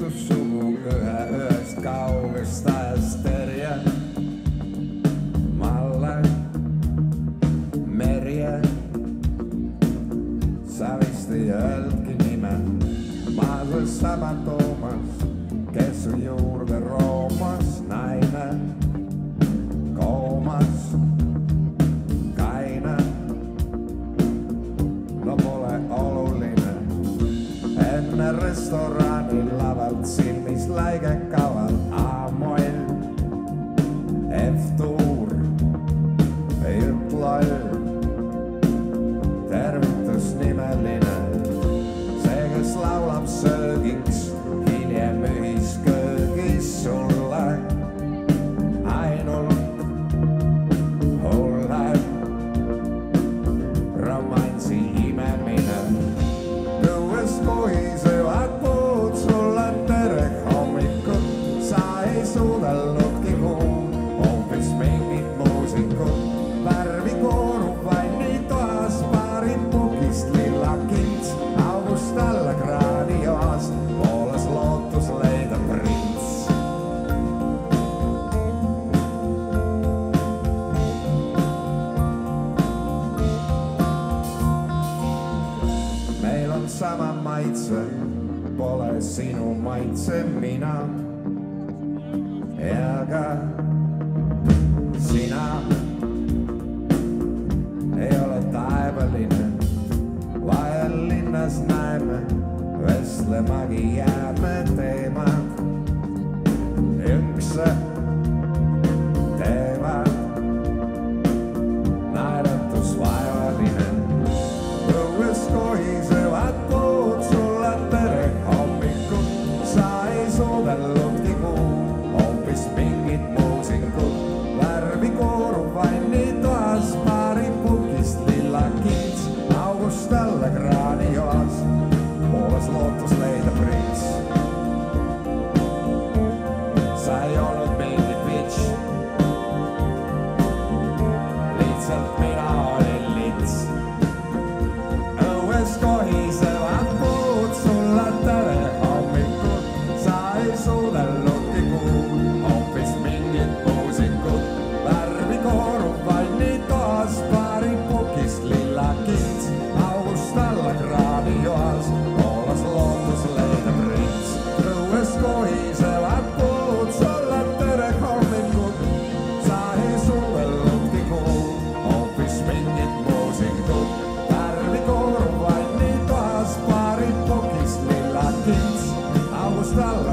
istus sugu ühest kaugest ajast terje. Malle, Merje, sa vist ei öeldki nime. Ma see sama Toomas, kes su juurde roomas, naine, koomas, kaine. No pole oluline, enne restorani lavalt silmis läige kaval A-moll, F-tuur, jutt-loll, tervitusnimeline, see, kes laulab söögiks, hiljem ühisköögis sulle ainult hullem romansi imemine. Õues kohisevad puud, sul on tere hommikul, sa ei suudalnudki kuum, hoopis mingit muusikut. Värvi koorub vannitoas, paari pukist lilla kints, august alla kraanioas, pooles lootus leida prints. Meil on sama maitse, pole sinu maitse mina ja ka sina ei ole taevaline, vahel linnas näeme, vestlemagi jääme teemad, ükse teevad, naeratus vaevaline. Õues kohisevad puud, sul on tere hommikul, sa ei suudalnudki kuum, hoopis mingit muusikut. Värvi koorub vannitoas, paari pukist lilla kints, august alla kraanioas, pooles lootus leida prints. Sa ei olnud mingi bitch, lihtsalt mina olin lits. Õues kohisevad puud, sul on tere hommikul, sa ei suudalnudki kuum, hoopis mingit muusikut. Värvi koorub vannitoas, paari pukist lilla kints, august alla kraanioas, pooles lootus leida prints. Õues kohisevad puud, sul on tere hommikul, sa ei suudalnudki kuum, hoopis mingit muusikut. Värvi koorub vannitoas, paari pukist lilla kints, august alla